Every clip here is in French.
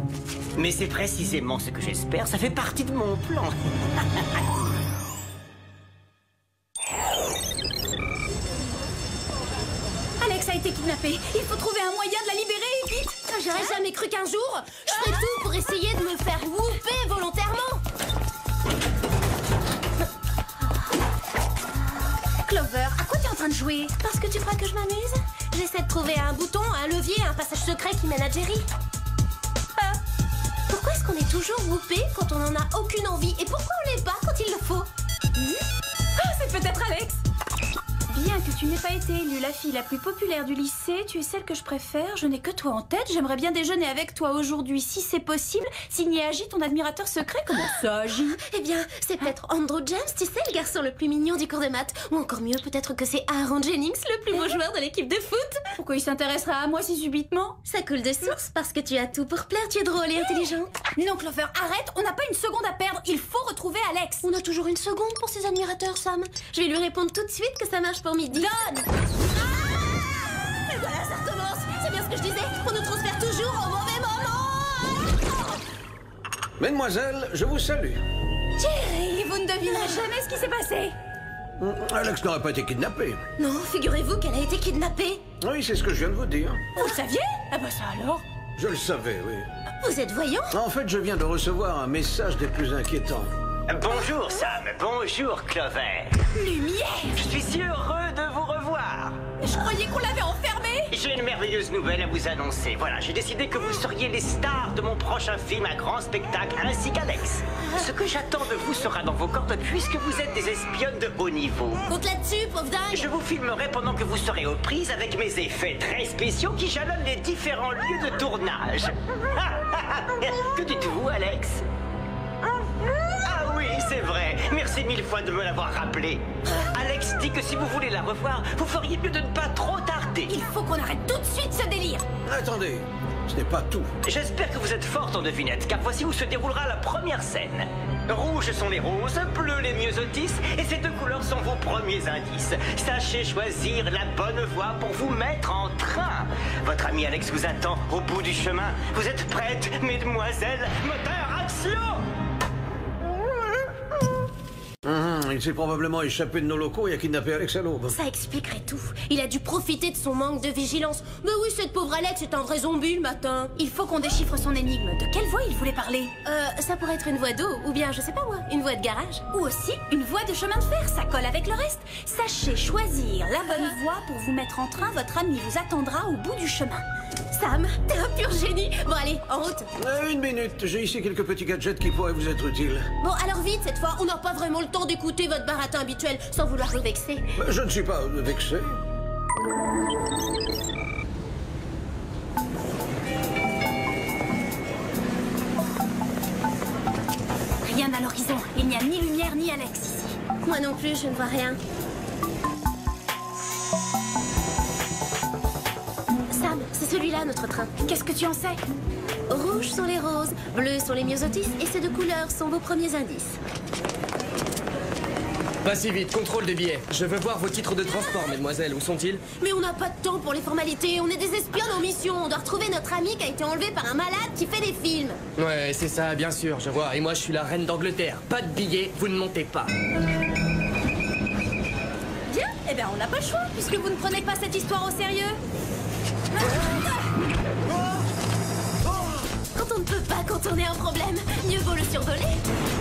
Mais c'est précisément ce que j'espère, ça fait partie de mon plan. Alex a été kidnappée. Il faut trouver un moyen de la libérer, vite. J'aurais jamais cru qu'un jour, je ferais tout pour essayer de me faire whooper volontairement. Clover, à quoi t'es en train de jouer? Parce que tu crois que je m'amuse? J'essaie de trouver un bouton, un levier, un passage secret qui mène à Jerry. Pourquoi est-ce qu'on est toujours whoopé quand on en a aucune envie? Et pourquoi on l'est pas quand il le faut? Ah, c'est peut-être Alex. Bien que tu n'aies pas été élue la fille la plus populaire du lycée, tu es celle que je préfère. Je n'ai que toi en tête. J'aimerais bien déjeuner avec toi aujourd'hui, si c'est possible. Signé Agi, ton admirateur secret. Comment ça, Agi? Eh bien, c'est peut-être Andrew James, tu sais, le garçon le plus mignon du cours de maths. Ou encore mieux, peut-être que c'est Aaron Jennings, le plus beau joueur de l'équipe de foot. Pourquoi il s'intéresserait à moi si subitement? Ça coule de source parce que tu as tout pour plaire, tu es drôle et intelligente. Non, Clover, arrête. On n'a pas une seconde à perdre. Il faut retrouver Alex. On a toujours une seconde pour ses admirateurs, Sam. Je vais lui répondre tout de suite que ça marche pour midi. Donne. Et voilà, ça recommence. C'est bien ce que je disais. On nous transfère toujours au mauvais moment. Mesdemoiselles, je vous salue. Jerry, vous ne devinerez jamais ce qui s'est passé. Alex n'aurait pas été kidnappé. Non, figurez-vous qu'elle a été kidnappée. Oui, c'est ce que je viens de vous dire. Vous le saviez? Ah bah ça alors. Je le savais, oui. Vous êtes voyant? En fait, je viens de recevoir un message des plus inquiétants. Bonjour Sam, bonjour Clover. Lumière. Je suis si heureux de vous revoir. Je croyais qu'on l'avait enfermé. J'ai une merveilleuse nouvelle à vous annoncer. Voilà, j'ai décidé que vous seriez les stars de mon prochain film à grand spectacle, ainsi qu'Alex. Ce que j'attends de vous sera dans vos cordes puisque vous êtes des espionnes de haut niveau. Compte là-dessus, pauvre dingue. Je vous filmerai pendant que vous serez aux prises avec mes effets très spéciaux qui jalonnent les différents lieux de tournage. Que dites-vous, Alex? Ah oui, c'est vrai. Merci mille fois de me l'avoir rappelé. Alex dit que si vous voulez la revoir, vous feriez mieux de ne pas trop tarder. Il faut qu'on arrête tout de suite ce délire. Attendez, ce n'est pas tout. J'espère que vous êtes forte en devinette, car voici où se déroulera la première scène. Rouges sont les roses, bleus les myosotis, et ces deux couleurs sont vos premiers indices. Sachez choisir la bonne voie pour vous mettre en train. Votre ami Alex vous attend au bout du chemin. Vous êtes prêtes, mesdemoiselles? Moteur, action! Il s'est probablement échappé de nos locaux et a kidnappé Alex à l'aube. Ça expliquerait tout. Il a dû profiter de son manque de vigilance. Mais oui, cette pauvre Alex est un vrai zombie le matin. Il faut qu'on déchiffre son énigme. De quelle voix il voulait parler? Ça pourrait être une voie d'eau, ou bien, je sais pas moi, une voie de garage. Ou aussi une voie de chemin de fer, ça colle avec le reste. Sachez choisir la bonne voie pour vous mettre en train. Votre ami vous attendra au bout du chemin. Sam, t'es un pur génie. Bon allez, en route. Une minute, j'ai ici quelques petits gadgets qui pourraient vous être utiles. Bon, alors vite cette fois, on n'a pas vraiment le temps d'écouter votre baratin habituel sans vouloir vous vexer. Je ne suis pas vexé. Rien à l'horizon. Il n'y a ni lumière ni Alex ici. Moi non plus, je ne vois rien. Sam, c'est celui-là notre train. Qu'est-ce que tu en sais? Rouges sont les roses, bleus sont les myosotis, et ces deux couleurs sont vos premiers indices. Pas si vite, contrôle des billets. Je veux voir vos titres de transport, mesdemoiselles. Où sont-ils? Mais on n'a pas de temps pour les formalités, on est des espions en mission. On doit retrouver notre ami qui a été enlevé par un malade qui fait des films. Ouais, c'est ça, bien sûr, je vois. Et moi, je suis la reine d'Angleterre. Pas de billets, vous ne montez pas. Bien, eh bien on n'a pas le choix, puisque vous ne prenez pas cette histoire au sérieux. Quand on ne peut pas contourner un problème, mieux vaut le survoler.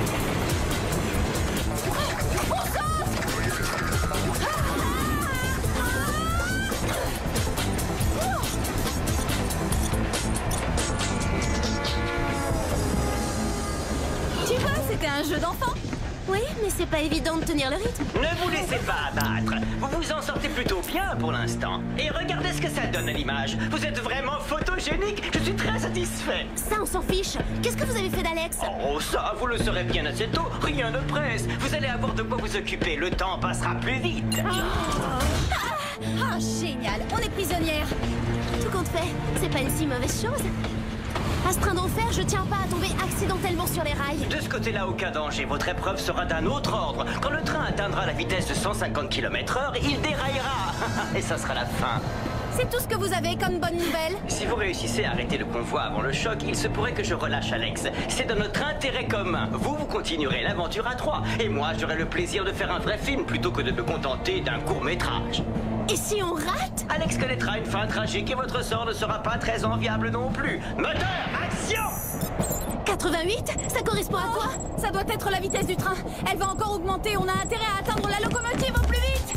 Tu vois, c'était un jeu d'enfant. Oui, mais c'est pas évident de tenir le rythme. Ne vous laissez pas abattre. Vous vous en sortez plutôt bien pour l'instant. Et regardez ce que ça donne à l'image. Vous êtes vraiment photogénique. Je suis très satisfait. Ça, on s'en fiche. Qu'est-ce que vous avez fait d'Alex? Oh, ça, vous le saurez bien assez tôt. Rien ne presse. Vous allez avoir de quoi vous occuper. Le temps passera plus vite. Ah, génial, on est prisonnières. Tout compte fait, c'est pas une si mauvaise chose. À ce train d'enfer, je tiens pas à tomber accidentellement sur les rails. De ce côté-là, aucun danger. Votre épreuve sera d'un autre ordre. Quand le train atteindra la vitesse de 150 km/h, il déraillera. Et ça sera la fin. C'est tout ce que vous avez comme bonne nouvelle? Si vous réussissez à arrêter le convoi avant le choc, il se pourrait que je relâche Alex. C'est dans notre intérêt commun. Vous continuerez l'aventure à 3. Et moi, j'aurai le plaisir de faire un vrai film plutôt que de me contenter d'un court-métrage. Et si on rate? Alex connaîtra une fin tragique et votre sort ne sera pas très enviable non plus. Moteur, action! 88? Ça correspond à quoi? Ça doit être la vitesse du train. Elle va encore augmenter. On a intérêt à atteindre la locomotive au plus vite.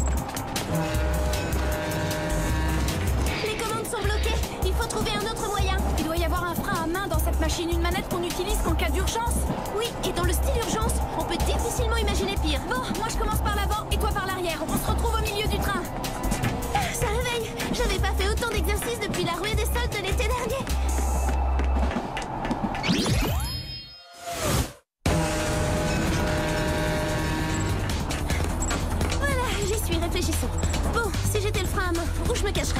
Les commandes sont bloquées. Il faut trouver un autre moyen. Il doit y avoir un frein à main dans cette machine. Une manette qu'on utilise en cas d'urgence. Oui, et dans le style urgence, on peut difficilement imaginer pire. Bon, moi je commence par l'avant et toi par l'arrière. On se retrouve au milieu du train. Ça réveille. J'avais pas fait autant d'exercices depuis la ruée des soldes de l'été dernier. Voilà, j'y suis, réfléchissons. Bon, si j'étais le frein à main, où je me cacherais?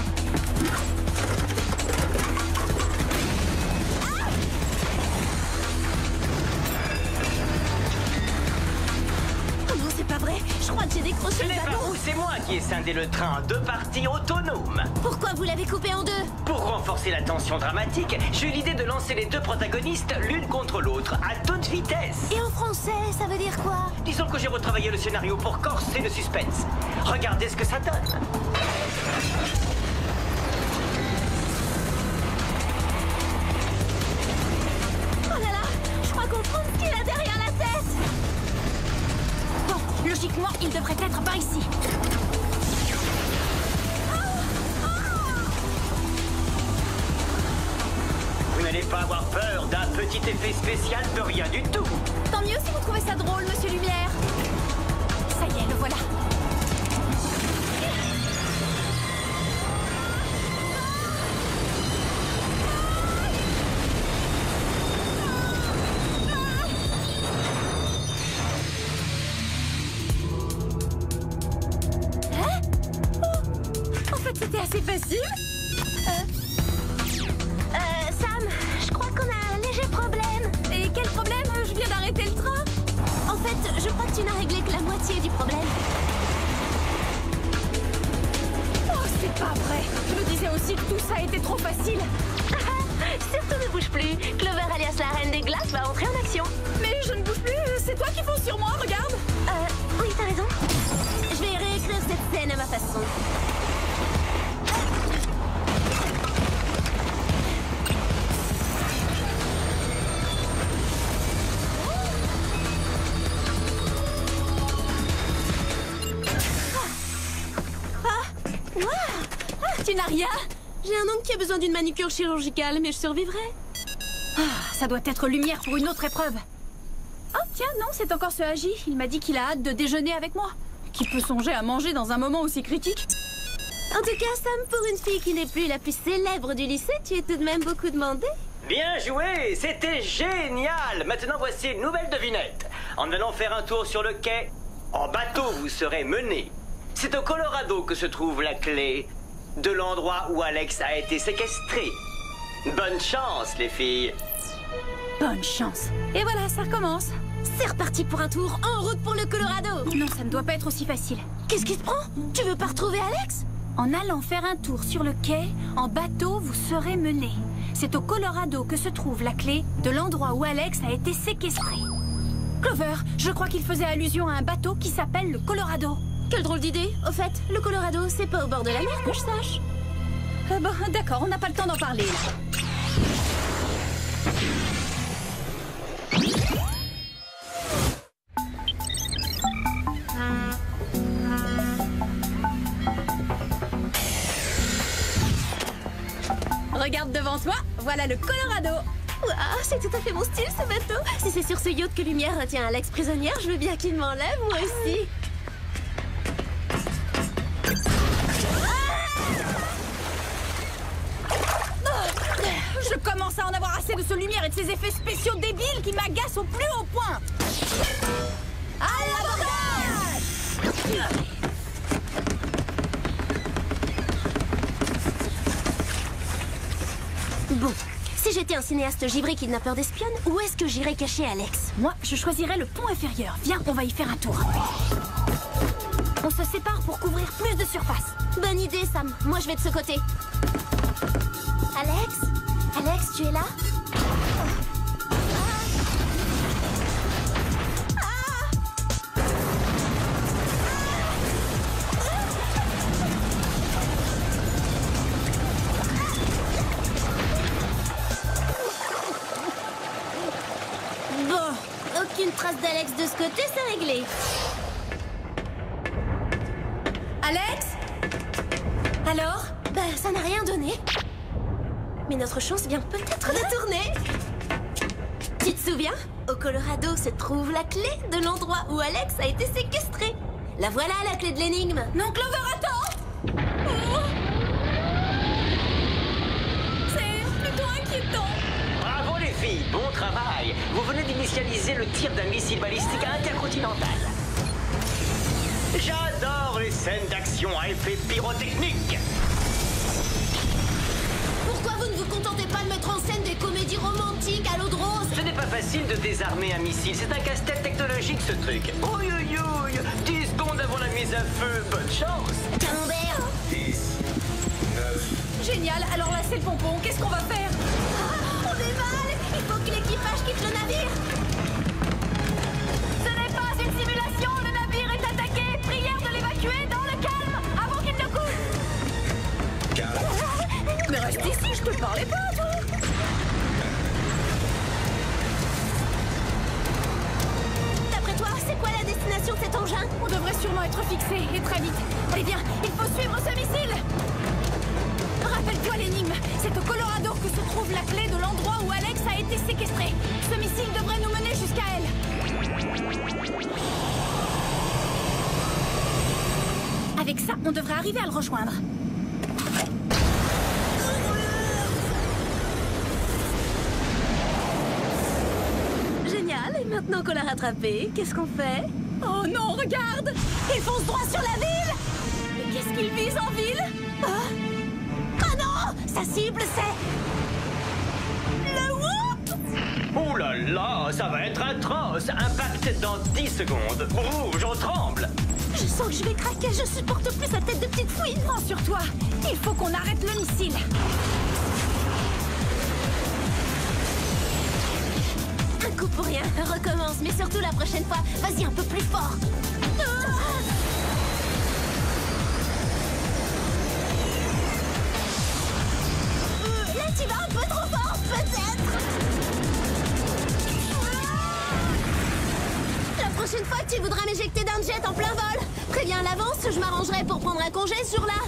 Oh non, c'est pas vrai. Je crois que j'ai décroché Ce le n'est pas ballon. vous, c'est moi qui ai scindé le train en 2 parties autonomes. Pourquoi vous l'avez coupé en 2? Pour renforcer la tension dramatique, j'ai eu l'idée de lancer les 2 protagonistes l'une contre l'autre, à toute vitesse. Et en français, ça veut dire quoi? Disons que j'ai retravaillé le scénario pour corser le suspense. Regardez ce que ça donne. Oh là là, je crois comprendre ce qu'il a derrière la tête. Bon, logiquement, il devrait être par ici. Vous n'allez pas avoir peur d'un petit effet spécial de rien du tout. Tant mieux si vous trouvez ça drôle, Monsieur Lumière. Ça y est, le voilà. Hein? Oh, en fait, c'était assez facile. Sam, je crois qu'on a un léger problème. Et quel problème? Je viens d'arrêter le train. En fait, je crois que tu n'as réglé que la moitié du problème. Oh, c'est pas vrai. Je me disais aussi que tout ça était trop facile. Surtout ne bouge plus. Clover alias la reine des glaces va entrer en action. Mais je ne bouge plus. C'est toi qui fonce sur moi, regarde. Oui, t'as raison. Je vais réécrire cette scène à ma façon. Tu n'as rien? J'ai un oncle qui a besoin d'une manucure chirurgicale, mais je survivrai. Ça doit être Lumière pour une autre épreuve. Oh, tiens, non, c'est encore ce Agi. Il m'a dit qu'il a hâte de déjeuner avec moi. Qui peut songer à manger dans un moment aussi critique? En tout cas, Sam, pour une fille qui n'est plus la plus célèbre du lycée, tu es tout de même beaucoup demandée. Bien joué, c'était génial. Maintenant, voici une nouvelle devinette. En allant faire un tour sur le quai, en bateau, vous serez mené. C'est au Colorado que se trouve la clé de l'endroit où Alex a été séquestré. Bonne chance, les filles. Bonne chance. Et voilà, ça recommence. C'est reparti pour un tour, en route pour le Colorado. Non, ça ne doit pas être aussi facile. Qu'est-ce qui te prend? Tu veux pas retrouver Alex? En allant faire un tour sur le quai, en bateau, vous serez mené. C'est au Colorado que se trouve la clé de l'endroit où Alex a été séquestré. Clover, je crois qu'il faisait allusion à un bateau qui s'appelle le Colorado. Quelle drôle d'idée. Au fait, le Colorado, c'est pas au bord de la mer que je sache. Bon, d'accord, on n'a pas le temps d'en parler, là. Regarde devant toi, voilà le Colorado. Waouh, c'est tout à fait mon style, ce bateau. Si c'est sur ce yacht que Lumière retient Alex prisonnière, je veux bien qu'il m'enlève, moi aussi. Je commence à en avoir assez de ce Lumière et de ses effets spéciaux débiles qui m'agacent au plus haut point. À l'abordage! Bon, si j'étais un cinéaste givré kidnappeur d'espionne, où est-ce que j'irais cacher Alex? Moi, je choisirais le pont inférieur. Viens, on va y faire un tour. On se sépare pour couvrir plus de surface. Bonne idée, Sam. Moi, je vais de ce côté. Alex? Alex, tu es là? Bon, aucune trace d'Alex de ce côté, c'est réglé. Alex? Alors? Bah, ça n'a rien donné. Mais notre chance vient peut-être de tourner. Tu te souviens? Au Colorado se trouve la clé de l'endroit où Alex a été séquestré. La voilà, la clé de l'énigme. Non, Clover, attends! Oh. C'est plutôt inquiétant. Bravo les filles, bon travail. Vous venez d'initialiser le tir d'un missile balistique intercontinental. J'adore les scènes d'action à effet pyrotechnique. Pourquoi vous ne vous contentez pas de mettre en scène des comédies romantiques à l'eau de rose? Ce n'est pas facile de désarmer un missile, c'est un casse-tête technologique ce truc. Ouïe ouïe ouïe, 10 secondes avant la mise à feu, bonne chance. Camembert. 10, 9... Génial, alors là c'est le pompon, qu'est-ce qu'on va faire? On dévale. Il faut que l'équipage quitte le navire. Ce n'est pas une simulation, le navire est attaqué. Prière de l'évacuer dans le calme, avant qu'il ne coule. 4... Mais reste ici, je te parlais pas, toi. D'après toi, c'est quoi la destination de cet engin? On devrait sûrement être fixé, et très vite. Allez viens, il faut suivre ce missile. Rappelle-toi l'énigme, c'est au Colorado que se trouve la clé de l'endroit où Alex a été séquestré. Ce missile devrait nous mener jusqu'à elle. Avec ça, on devrait arriver à le rejoindre. Génial, et maintenant qu'on l'a rattrapé, qu'est-ce qu'on fait? Oh non, regarde! Il fonce droit sur la ville! Mais qu'est-ce qu'il vise en ville? Oh non! Sa cible, c'est... le Whoop! Ouh là là, ça va être atroce. Impact dans 10 secondes. Rouge, on tremble. Je sens que je vais craquer, je supporte plus sa tête de petite fouine. Rassure-toi, il faut qu'on arrête le missile. Un coup pour rien, recommence, mais surtout la prochaine fois, vas-y un peu plus fort. Là, tu vas un peu trop fort, peut-être. La prochaine fois que tu voudras m'éjecter d'un jet en plein vol, préviens à l'avance, je m'arrangerai pour prendre un congé sur la...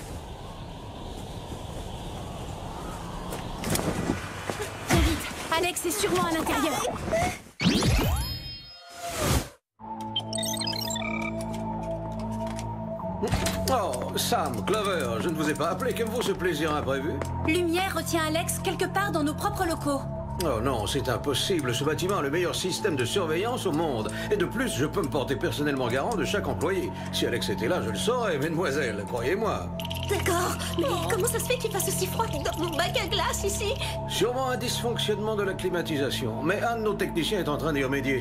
Viens vite, Alex est sûrement à l'intérieur. Oh, Sam, Clover, je ne vous ai pas appelé. Que vaut ce plaisir imprévu? Lumière retient Alex quelque part dans nos propres locaux. Oh non, c'est impossible. Ce bâtiment a le meilleur système de surveillance au monde. Et de plus, je peux me porter personnellement garant de chaque employé. Si Alex était là, je le saurais, mesdemoiselles, croyez-moi. D'accord, mais comment ça se fait qu'il fasse aussi froid dans mon bac à glace ici? Sûrement un dysfonctionnement de la climatisation. Mais un de nos techniciens est en train d'y remédier.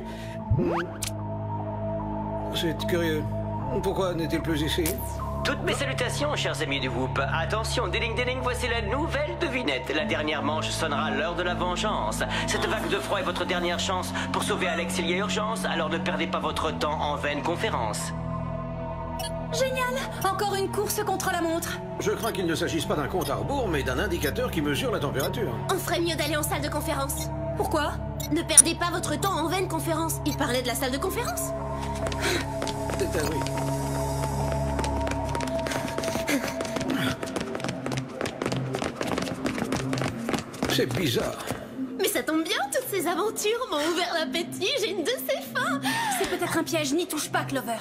C'est curieux. Pourquoi n'est-il plus ici? Toutes mes salutations, chers amis du Whoop. Attention, ding ding, voici la nouvelle devinette. La dernière manche sonnera à l'heure de la vengeance. Cette vague de froid est votre dernière chance. Pour sauver Alex, il y a urgence, alors ne perdez pas votre temps en vaine conférence. Génial! Encore une course contre la montre. Je crains qu'il ne s'agisse pas d'un compte à rebours, mais d'un indicateur qui mesure la température. On ferait mieux d'aller en salle de conférence. Pourquoi? Ne perdez pas votre temps en vaine conférence. Il parlait de la salle de conférence. C'est à oui. C'est bizarre. Mais ça tombe bien, toutes ces aventures m'ont ouvert l'appétit, j'ai une de ces faim. C'est peut-être un piège, n'y touche pas, Clover.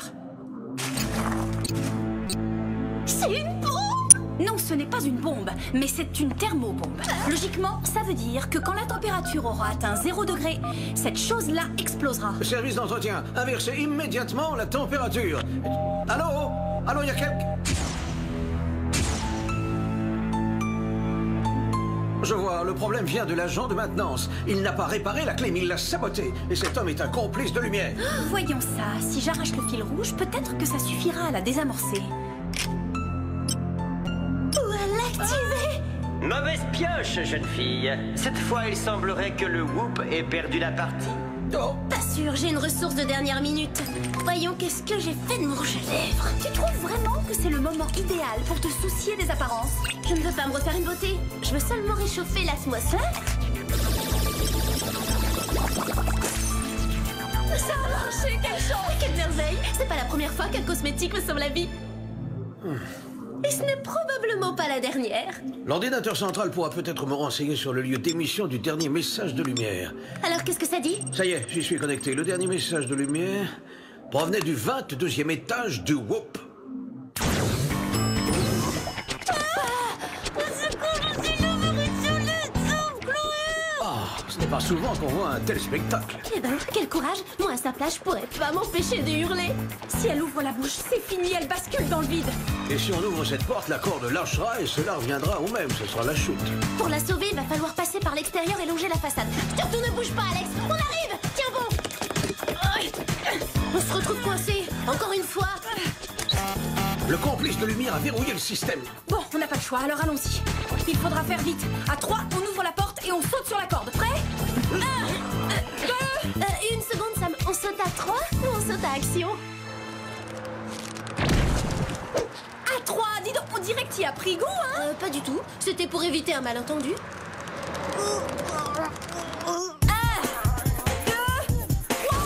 C'est une bombe! Non, ce n'est pas une bombe, mais c'est une thermobombe. Logiquement, ça veut dire que quand la température aura atteint 0 degré, cette chose-là explosera. Service d'entretien, inversez immédiatement la température. Allô? Allô, il y a quelqu'un? Je vois, le problème vient de l'agent de maintenance. Il n'a pas réparé la clé, mais il l'a sabotée. Et cet homme est un complice de lumière. Voyons ça, si j'arrache le fil rouge, peut-être que ça suffira à la désamorcer. Ou à l'activer. Mauvaise pioche, jeune fille. Cette fois, il semblerait que le Whoop ait perdu la partie. Oh. Pas sûr, j'ai une ressource de dernière minute. Voyons, qu'est-ce que j'ai fait de mon rouge à lèvres? Tu trouves vraiment que c'est le moment idéal pour te soucier des apparences? Je ne veux pas me refaire une beauté. Je veux seulement réchauffer l'atmosphère. Ça a marché, quelle chance! Quelle merveille! C'est pas la première fois qu'un cosmétique me sauve la vie. Et ce n'est probablement pas la dernière. L'ordinateur central pourra peut-être me renseigner sur le lieu d'émission du dernier message de lumière. Alors, qu'est-ce que ça dit? Ça y est, j'y suis connecté. Le dernier message de lumière provenait du 22e étage du Whoop. Ce n'est pas souvent qu'on voit un tel spectacle. Eh ben, quel courage! Moi, à sa place, je pourrais pas m'empêcher de hurler. Si elle ouvre la bouche, c'est fini, elle bascule dans le vide. Et si on ouvre cette porte, la corde lâchera et cela reviendra au même. Ce sera la chute. Pour la sauver, il va falloir passer par l'extérieur et longer la façade. Surtout ne bouge pas, Alex! On arrive! Tiens bon! On se retrouve coincé, encore une fois. Le complice de lumière a verrouillé le système. Bon, on n'a pas le choix, alors allons-y. Il faudra faire vite. À 3, on ouvre la porte et on saute sur la corde. Prêt? 1, 2... Une seconde, Sam. On saute à 3 ou on saute à action? À 3, dis donc, on dirait que t'y as pris goût, hein? Pas du tout. C'était pour éviter un malentendu. 1, 2, 3...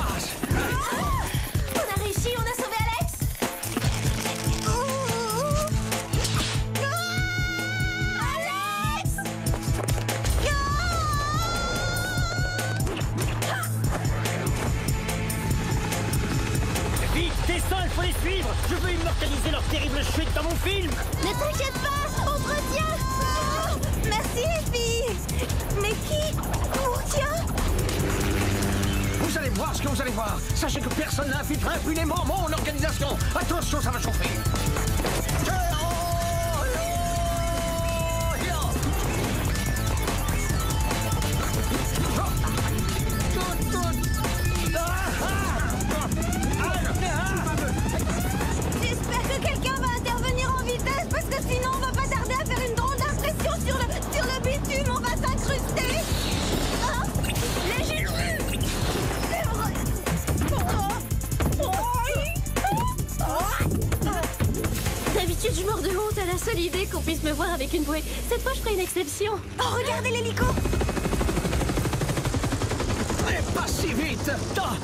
On a réussi, on a sauvé Alex. Alex! Vite, descends, il faut les suivre. Je veux immortaliser leur terrible chute dans mon film. Ne t'inquiète pas, on te retient. Merci les filles. Mais qui nous retient? Vous allez voir ce que vous allez voir. Sachez que personne n'infiltrera impunément mon organisation. Attention, ça va chauffer. J'espère que quelqu'un va intervenir en vitesse parce que sinon on va pas tarder à faire une drôle d'impression sur le bitume. On va s'incruster. Ah, les Gilles. C'est vrai. D'habitude, je mords de honte à la seule idée qu'on puisse me voir avec une bouée. Cette fois, je ferai une exception. Oh, regardez l'hélico. Mais pas si vite.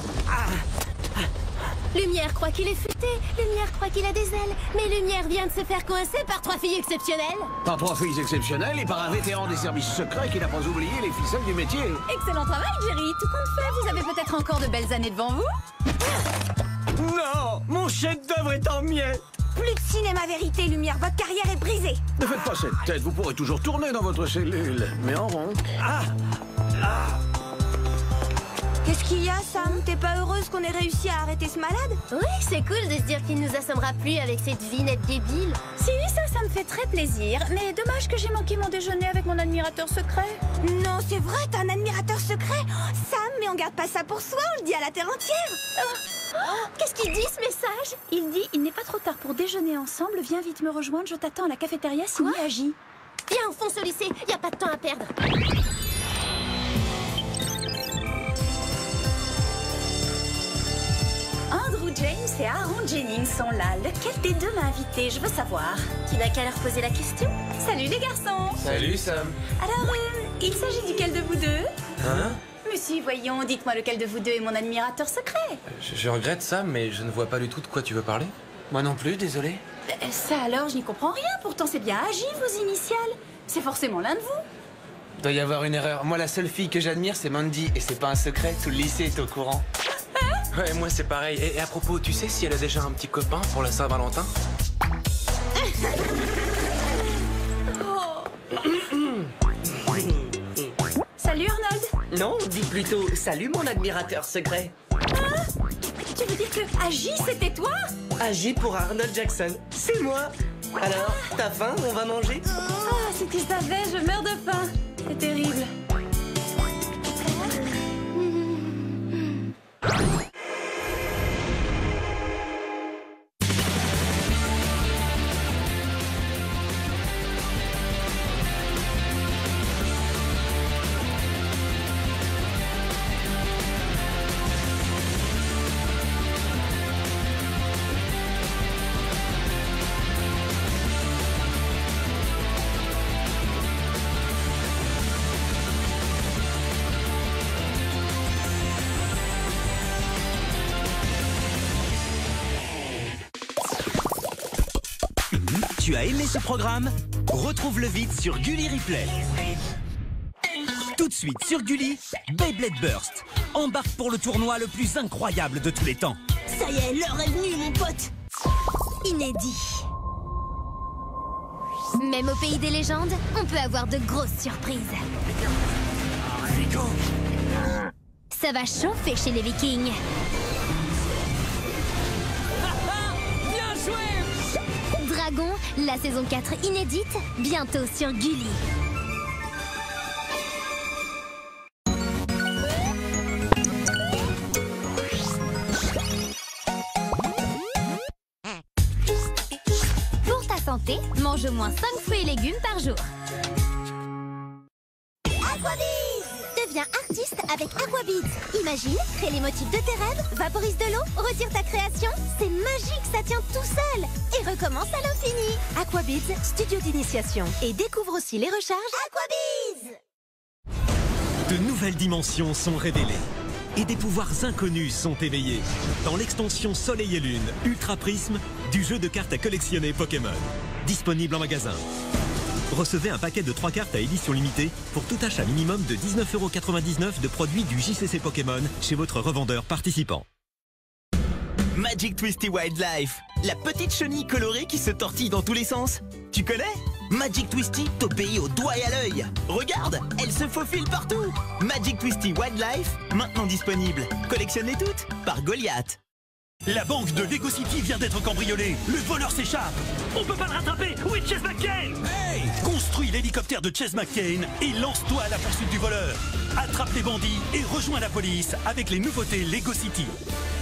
Lumière croit qu'il est futé, Lumière croit qu'il a des ailes, mais Lumière vient de se faire coincer par 3 filles exceptionnelles. Par 3 filles exceptionnelles et par un vétéran des services secrets qui n'a pas oublié les ficelles du métier. Excellent travail, Jerry. Tout compte fait, vous avez peut-être encore de belles années devant vous. Non, mon chef-d'œuvre est en miettes. Plus de cinéma vérité, Lumière. Votre carrière est brisée. Ne faites pas cette tête, vous pourrez toujours tourner dans votre cellule, mais en rond. Qu'est-ce qu'il y a, Sam? T'es pas heureuse qu'on ait réussi à arrêter ce malade? Oui, c'est cool de se dire qu'il nous assommera plus avec cette vinette débile. Si, ça me fait très plaisir. Mais dommage que j'ai manqué mon déjeuner avec mon admirateur secret. Non, c'est vrai, t'as un admirateur secret? Sam, mais on garde pas ça pour soi, on le dit à la terre entière. Qu'est-ce qu'il dit, ce message? Il dit, il n'est pas trop tard pour déjeuner ensemble, viens vite me rejoindre, je t'attends à la cafétéria signé Agi. Viens, on fonce au lycée, y a pas de temps à perdre. Andrew James et Aaron Jennings sont là. Lequel des deux m'a invité? Je veux savoir. Tu n'as qu'à leur poser la question. Salut les garçons. Salut Sam. Alors, il s'agit duquel de vous deux? Hein? Monsieur, voyons, dites-moi lequel de vous deux est mon admirateur secret. Je regrette Sam, mais je ne vois pas du tout de quoi tu veux parler. Moi non plus, désolé. Ça alors, je n'y comprends rien. Pourtant, c'est bien Agi, vos initiales. C'est forcément l'un de vous. Doit y avoir une erreur. Moi, la seule fille que j'admire, c'est Mandy. Et c'est pas un secret, tout le lycée est au courant. Ouais, moi c'est pareil. Et à propos, tu sais si elle a déjà un petit copain pour la Saint-Valentin? Salut Arnold. Non, dis plutôt salut mon admirateur secret. Tu veux dire que Agi, c'était toi? Agi pour Arnold Jackson, c'est moi. Alors, t'as faim? On va manger? Ah, si tu savais, je meurs de faim. C'est terrible. as aimé ce programme, retrouve-le vite sur Gulli Replay. Tout de suite sur Gulli, Beyblade Burst. Embarque pour le tournoi le plus incroyable de tous les temps. Ça y est, l'heure est venue, mon pote. Inédit. Même au pays des légendes, on peut avoir de grosses surprises. Ça va chauffer chez les Vikings. Bien joué! Dragon, la saison 4 inédite, bientôt sur Gulli. Pour ta santé, mange au moins 5 fruits et légumes par jour. Aquabiz! Deviens artiste avec Aquabiz. Imagine, crée les motifs de tes rêves, vaporise de l'eau, retire ta création. C'est magique, ça tient tout seul. Et recommence à l'infini. Aquabiz, studio d'initiation. Et découvre aussi les recharges Aquabiz! De nouvelles dimensions sont révélées. Et des pouvoirs inconnus sont éveillés. Dans l'extension Soleil et Lune, Ultra Prisme, du jeu de cartes à collectionner Pokémon. Disponible en magasin. Recevez un paquet de 3 cartes à édition limitée pour tout achat minimum de 19,99 € de produits du JCC Pokémon chez votre revendeur participant. Magic Twisty Wildlife, la petite chenille colorée qui se tortille dans tous les sens. Tu connais? Magic Twisty t'obéit au doigt et à l'œil. Regarde, elle se faufile partout. Magic Twisty Wildlife, maintenant disponible. Collectionnez toutes par Goliath. La banque de Lego City vient d'être cambriolée. Le voleur s'échappe. On peut pas le rattraper. Où est Chase McCain? Hey! Construis l'hélicoptère de Chase McCain et lance-toi à la poursuite du voleur. Attrape les bandits et rejoins la police avec les nouveautés Lego City.